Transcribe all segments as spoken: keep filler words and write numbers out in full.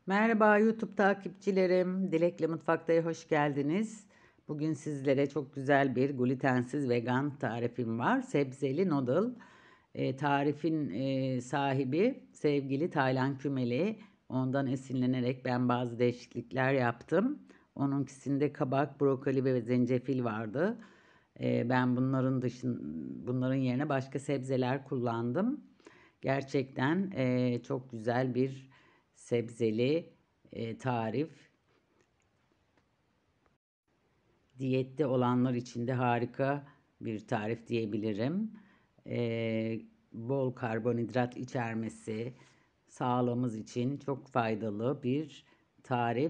Merhaba YouTube takipçilerim. Dilek'le Mutfakta'ya hoş geldiniz. Bugün sizlere çok güzel bir glutensiz vegan tarifim var. Sebzeli noodle. E, tarifin e, sahibi sevgili Taylan Kümeli. Ondan esinlenerek ben bazı değişiklikler yaptım. Onunkisinde kabak, brokoli ve zencefil vardı. E, ben bunların dışın, bunların yerine başka sebzeler kullandım. Gerçekten e, çok güzel bir sebzeli e, tarif. Diyette olanlar için de harika bir tarif diyebilirim. E, Bol karbonhidrat içermesi sağlığımız için çok faydalı bir tarif.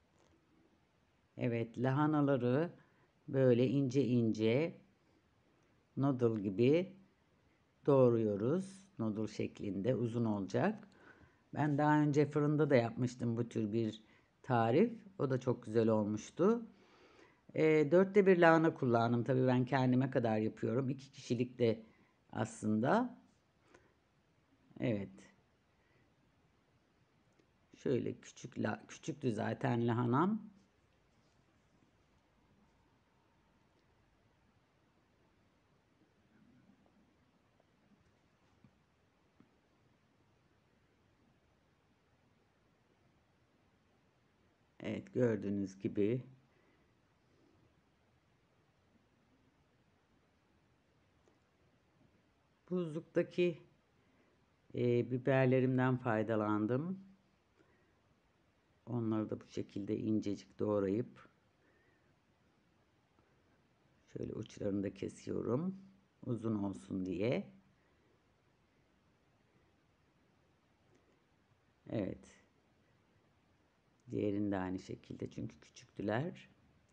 Evet, lahanaları böyle ince ince noodle gibi doğruyoruz. Noodle şeklinde uzun olacak. Ben daha önce fırında da yapmıştım bu tür bir tarif. O da çok güzel olmuştu. E, dörtte bir lahana kullandım. Tabii ben kendime kadar yapıyorum. İki kişilik de aslında. Evet. Şöyle küçük la, küçüktü zaten lahanam. Evet, gördüğünüz gibi. Buzluktaki e, biberlerimden faydalandım. Onları da bu şekilde incecik doğrayıp şöyle uçlarını da kesiyorum. Uzun olsun diye. Evet. Diğerini de aynı şekilde çünkü küçüktüler.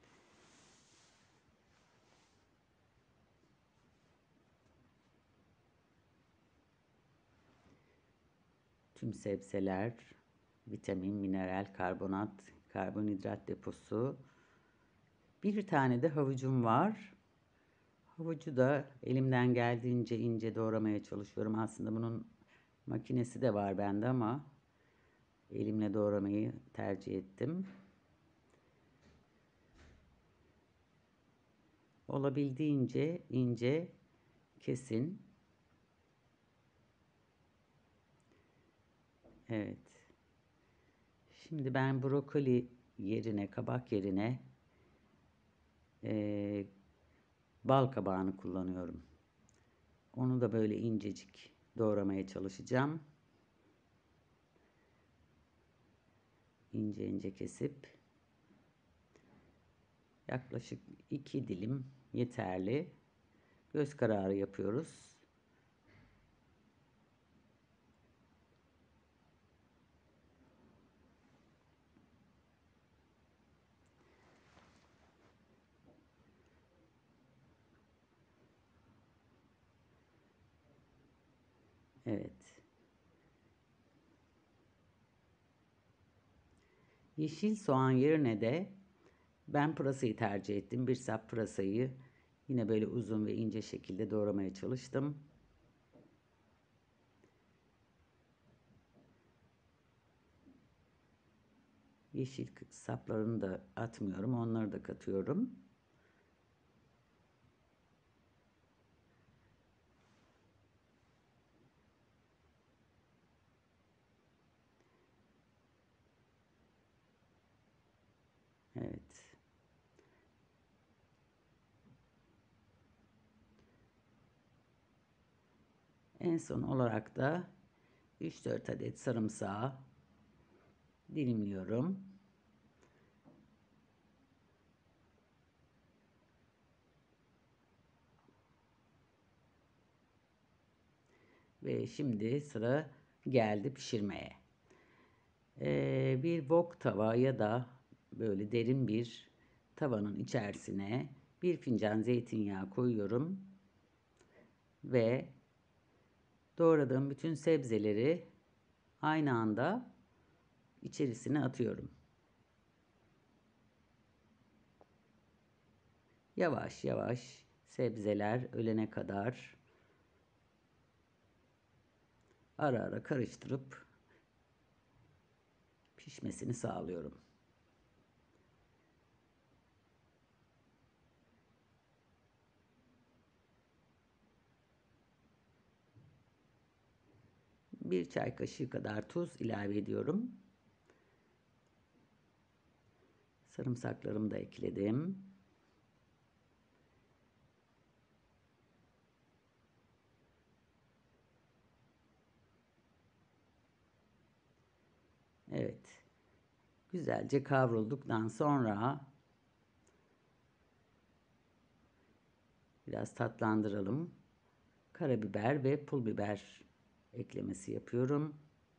Tüm sebzeler, vitamin, mineral, karbonat, karbonhidrat deposu. Bir tane de havucum var. Havucu da elimden geldiğince ince doğramaya çalışıyorum. Aslında bunun makinesi de var bende ama elimle doğramayı tercih ettim. Olabildiğince ince kesin. Evet. Şimdi ben brokoli yerine, kabak yerine e, bal kabağını kullanıyorum. Onu da böyle incecik doğramaya çalışacağım. İnce ince kesip yaklaşık iki dilim yeterli. Göz kararı yapıyoruz. Evet. Yeşil soğan yerine de ben pırasayı tercih ettim. Bir sap pırasayı yine böyle uzun ve ince şekilde doğramaya çalıştım. Yeşil saplarını da atmıyorum. Onları da katıyorum. Evet. En son olarak da üç dört adet sarımsağı dilimliyorum. Ve şimdi sıra geldi pişirmeye. Ee, bir wok tava ya da böyle derin bir tavanın içerisine bir fincan zeytinyağı koyuyorum ve doğradığım bütün sebzeleri aynı anda içerisine atıyorum. Yavaş yavaş sebzeler ölene kadar ara ara karıştırıp pişmesini sağlıyorum. Bir çay kaşığı kadar tuz ilave ediyorum. Sarımsaklarımı da ekledim. Evet. Güzelce kavrulduktan sonra biraz tatlandıralım. Karabiber ve pul biber eklemesi yapıyorum.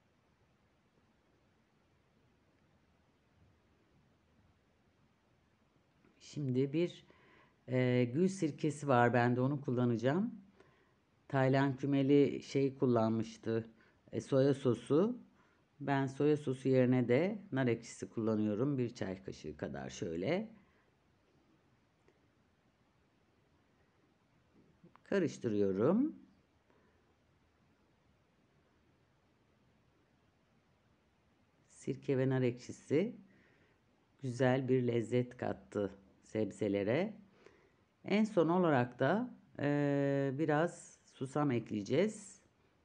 Şimdi bir e, gül sirkesi var. Ben de onu kullanacağım. Tayland kümeli şey kullanmıştı. E, soya sosu. Ben soya sosu yerine de nar ekşisi kullanıyorum. Bir çay kaşığı kadar şöyle. Karıştırıyorum. Sirke ve nar ekşisi güzel bir lezzet kattı sebzelere. En son olarak da e, biraz susam ekleyeceğiz.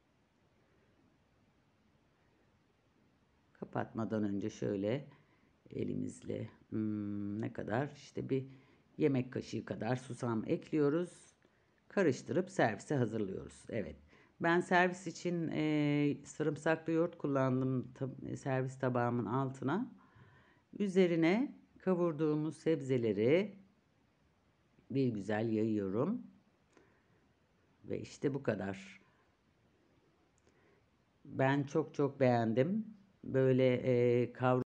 Kapatmadan önce şöyle elimizle hmm, ne kadar işte bir yemek kaşığı kadar susam ekliyoruz. Karıştırıp servise hazırlıyoruz. Evet. Ben servis için e, sarımsaklı yoğurt kullandım tab- servis tabağımın altına. Üzerine kavurduğumuz sebzeleri bir güzel yayıyorum. Ve işte bu kadar. Ben çok çok beğendim. Böyle e, kavrulmuş